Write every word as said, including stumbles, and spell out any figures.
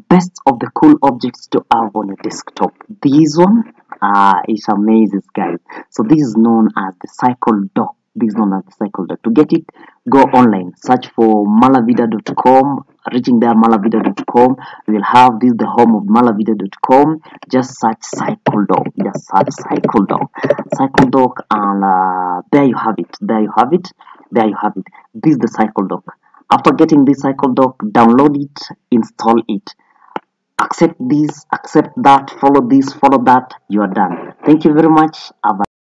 best of the cool objects to have on your desktop. This one uh, is amazing, guys. So this is known as the cycle dock. This is known as the cycle dock. To get it, go online, search for malavida dot com. Reaching there, malavida dot com, you will have this, the home of malavida dot com. Just search cycle dock. Just search cycle dock. Cycle dock, and uh, there you have it. There you have it. There you have it. This is the cycle dock. After getting this cycle dock, download it, install it. Accept this, accept that, follow this, follow that. You are done. Thank you very much. Have a